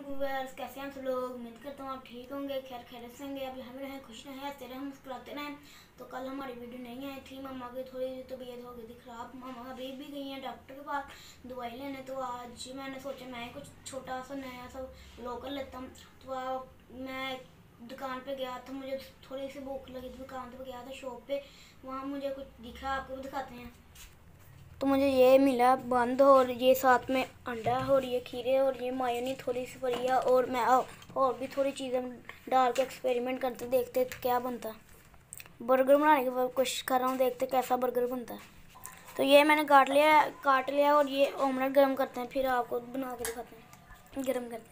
Viewers, कैसे हैं आप सब लोग। उम्मीद करता हूँ आप ठीक होंगे, खैर खैरियत से होंगे। अभी हम रहें, खुश रहें, हंसते रहें, मुस्कुराते रहें। तो कल हमारी वीडियो नहीं आई थी, मम्मा की थोड़ी तबीयत हो गई थी ख़राब। मम्मा अभी भी गई हैं डॉक्टर के पास दवाई लेने। तो आज मैंने सोचा मैं कुछ छोटा सा नया सा व्लॉग कर लेता हूँ। तो मैं दुकान पे गया था, मुझे थोड़ी सी भूख लगी थी, दुकान पे गया था शॉप पे। वहाँ मुझे कुछ दिखा, आपको भी दिखाते हैं। तो मुझे ये मिला बंद, और ये साथ में अंडा है, और ये खीरे, और ये मायोनी थोड़ी सी पड़ी है। और मैं और भी थोड़ी चीज़ें डाल के एक्सपेरिमेंट करते, देखते क्या बनता है। बर्गर बनाने की कोशिश कर रहा हूँ, देखते कैसा बर्गर बनता है। तो ये मैंने काट लिया, और ये ऑमलेट गर्म करते हैं, फिर आपको बना के दिखाते हैं गर्म करते हैं।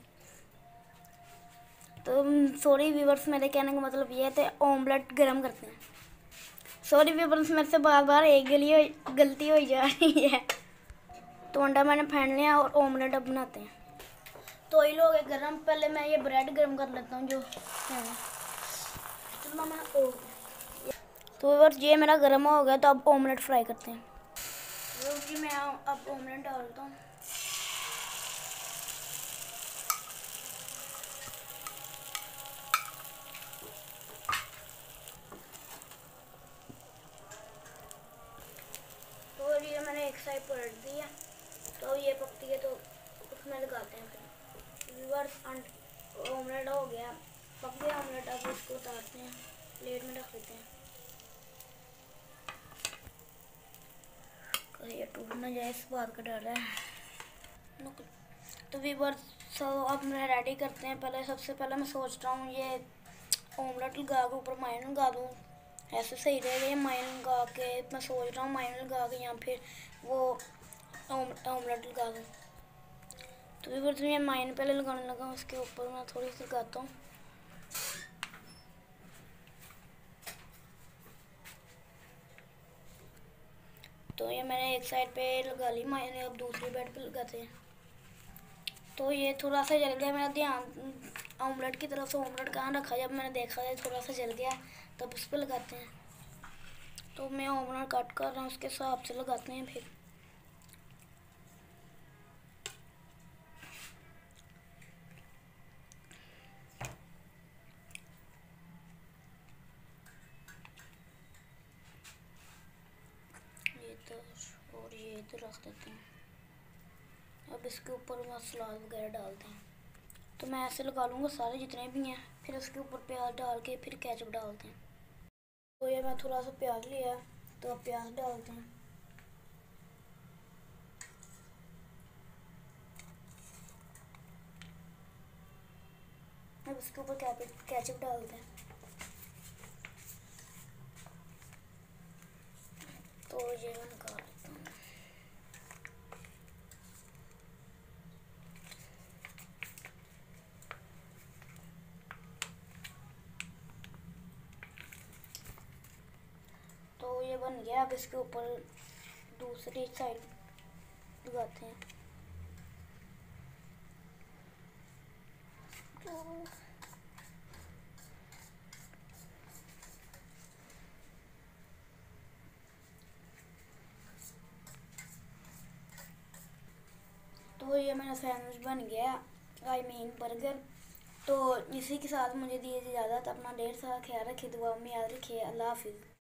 तो सॉरी व्यूअर्स, मेरे कहने का मतलब ये है, ऑमलेट गर्म करते हैं। सॉरी व्यूअर्स, मेरे से बार बार एक गलती हो जा रही है। तो अंडा मैंने फेंट लिया और ऑमलेट अब बनाते हैं। तो ये लोग गरम, पहले मैं ये ब्रेड गरम कर लेता हूँ जो है। चलो मैं तो व्यूअर्स ये मेरा गरम हो गया, तो अब ऑमलेट फ्राई करते हैं। तो मैं अब ऑमलेट डालता हूँ। तो ये मैंने एक साइड पलट दिया, तो ये पकती है तो उसमें लगाते हैं। फिर व्यूअर्स ऑमलेट हो गया, पक गया ऑमलेट। अब इसको उतारते हैं, प्लेट में रख देते हैं, ये टूट ना जाए, इस बात का डर है। तो व्यूअर्स अब मैं रेडी करते हैं। सबसे पहले मैं सोच रहा हूँ ये ऑमलेट लगा के ऊपर माइन लगा दूँ, ऐसे सही रहेगा। ये माइन लगा के मैं सोच रहा हूँ माइन लगा के, या फिर वो ऑमलेट लगा दूँ। तो व्यूअर्स मैं माइन पहले लगाने लगा, उसके ऊपर मैं थोड़ी सी लगाता हूँ। तो ये मैंने एक साइड पे लगा ली माइन, अब दूसरी बेड पे लगाते हैं। तो ये थोड़ा सा जल गया, मेरा ध्यान ऑमलेट की तरफ से ऑमलेट कहाँ रखा, जब मैंने देखा ये थोड़ा सा जल गया, तब उस पर लगाते हैं। तो मैं ऑमलेट कट कर रहा हूँ, उसके हिसाब से लगाते हैं। फिर ये इधर और ये इधर रख देते हैं। अब इसके ऊपर मैं सलाद वगैरह डालते हैं। तो मैं ऐसे लगा लूँगा सारे जितने भी हैं, फिर उसके ऊपर प्याज डाल के फिर केचप डालते हैं। तो ये मैं थोड़ा सा प्याज लिया, तो अब प्याज डालते हैं। अब इसके ऊपर केचप डालते हैं। तो ये मैं निकाल लेता हूँ। तो ये बन गया, अब इसके ऊपर दूसरी साइड लगाते हैं। तो ये मेरा सैंडविच बन गया, आई मीन बर्गर। तो इसी के साथ मुझे दीजिए इजाज़त। अपना ढेर सारा ख्याल रखिए, दुआ में याद रखिए। अल्लाह हाफिज़।